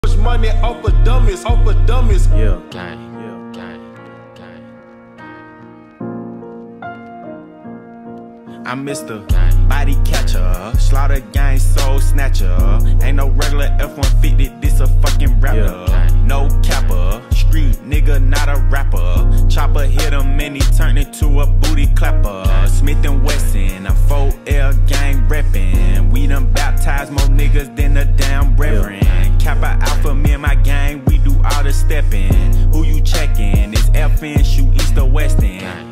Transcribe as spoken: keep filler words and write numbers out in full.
Push money off of dummies, off of dummies. Yeah, gang, yeah, gang, gang. I'm Mister Body Catcher, Slaughter Gang Soul Snatcher. Ain't no regular F one fifty, this a fucking rapper. Yeah, no capper, street nigga, not a rapper. Chopper hit him and he turned into a booty clapper. Smith and Wesson, a four L gang reppin'. We done baptized more niggas than a damn reverend. Yeah. Kappa Alpha, me and my gang, we do all the steppin'. Who you checkin'? It's F N, shoot east or west end.